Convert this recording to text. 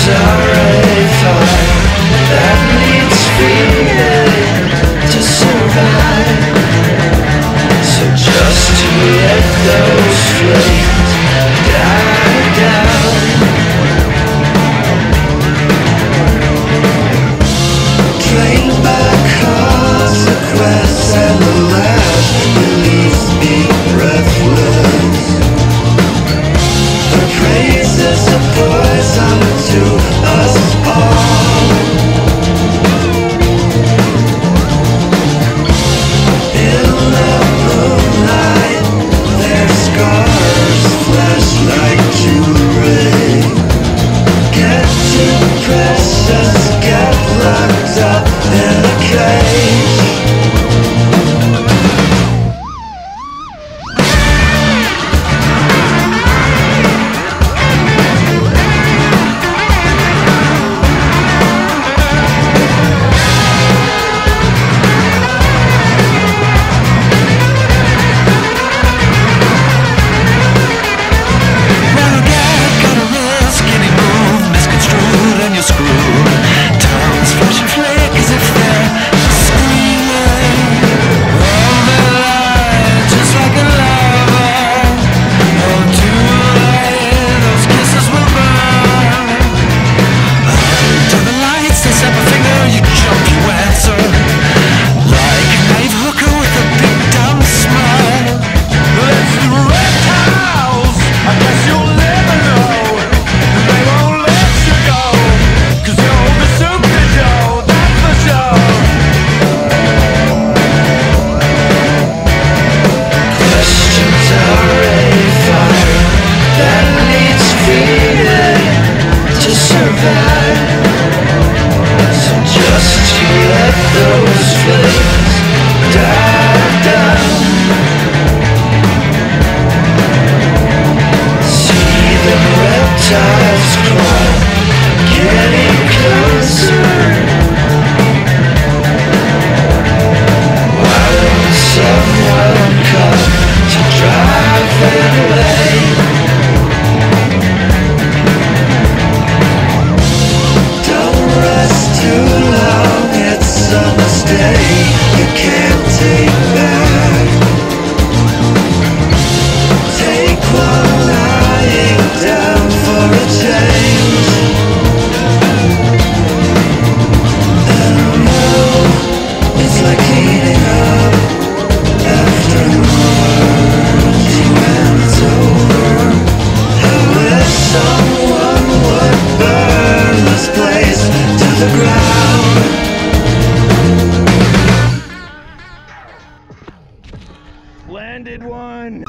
are a fire that needs feeding to survive. So just to let those flames die down. Drained by consequence and the lash leaves me breathless. The praises of poison to us all. In the moonlight, their scars flash like jewelry. Get too precious, get locked up in a cage. Landed one!